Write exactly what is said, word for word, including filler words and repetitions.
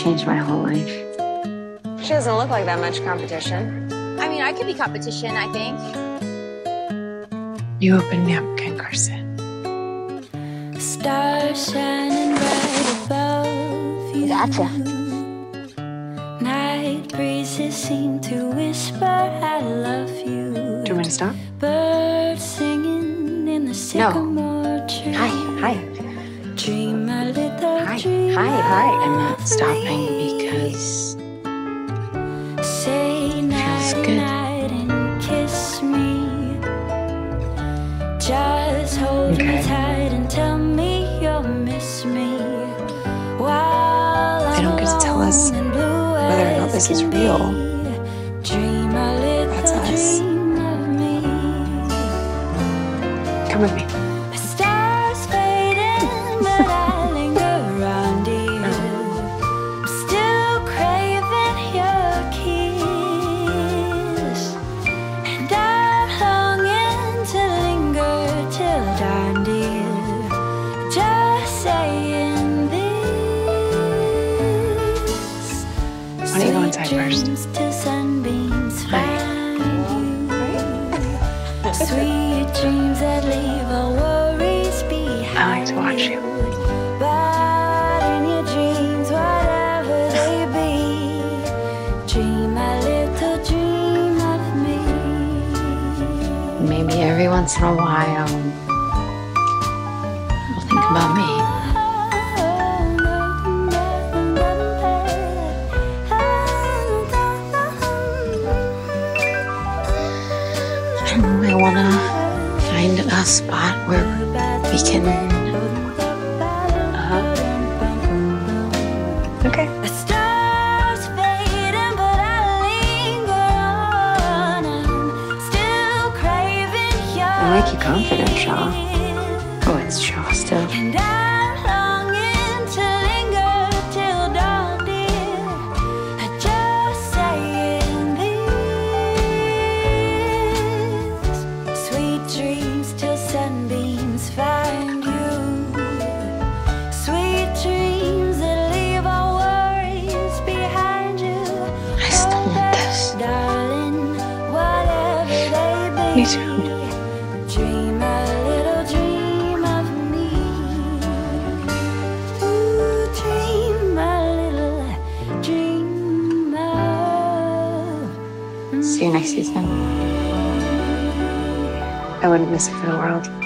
changed my whole life. She doesn't look like that much competition. I mean, I could be competition, I think. You opened me up again, Carson. Stars shining bright above you. Gotcha. Night breezes seem to whisper, I love you. Do you want me to stop? Birds singing in the sycamore tree. Hi, hi. Dream a little Hi, dream. hi, hi. I'm not stopping because Say night good. night and kiss me. Just hold Okay. me tight and tell me you'll miss me. While They don't get to tell us I'm alone and blue whether or not as this is can be. real. Dream a little That's us. dream of me. Come with me. The stars fading, but I linger around you. I'm still craving your kiss, and I'm longing to linger till dawn, dear. Just saying this. Why don't you go inside first? Dreams till sunbeams find you. Sweet dreams that leave all worries behind. I like to watch you. But in your dreams, whatever they be, dream a little dream of me. Maybe every once in a while, I'll think about me. I don't know, I wanna find a spot where we can. Uh-huh. Okay. The stars fading, but I linger on. I'm still craving your I like your confidence, Shaw. kiss. Oh, it's Shaw still. And I'm longing to linger till dawn, dear. I just saying this. Sweet dreams till sunbeams find you. Sweet dreams that leave all worries behind you. I still want this. Darling, whatever they be. Me too. Dream a little dream of me. Ooh, dream a little dream of See you next season. I wouldn't miss it for the world.